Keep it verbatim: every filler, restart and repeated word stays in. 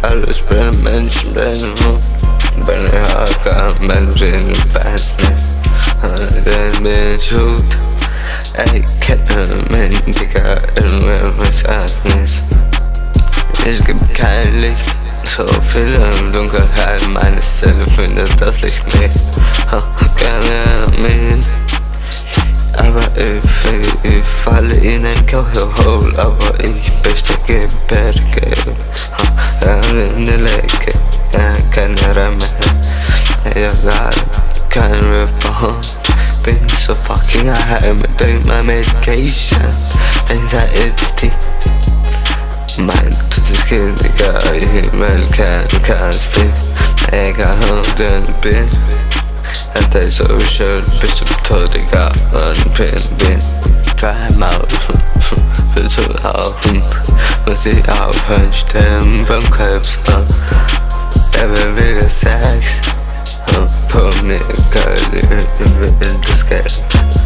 alles bin, Menschen bin. Bin ich Hacker, Menschen, Business. Dann bin ich gut. Ey, kenne mich, Digga, irgendwer ist Agnes. Ich geb kein Licht, so viel im Dunkelheit. Meine Zelle findet das Licht nicht. Keine Ahnung. Aber ich, ich falle in ein Kauhole, aber ich bestecke Berge. In der Lecke, keine Rämme. Ja, kein Rapper. Bin so fucking high mit my medication. Anxiety. Mein totes Kind, Digga, ich will kein, kein Stil. Egal, denn bin. Und ey, so schön, bis zum Tod, Digga, und bin, bin. Dry Mouth, will zu laufen. Muss ich aufhören, sterben beim Krebs. Er will wieder Sex. Put me, girl, in the sky.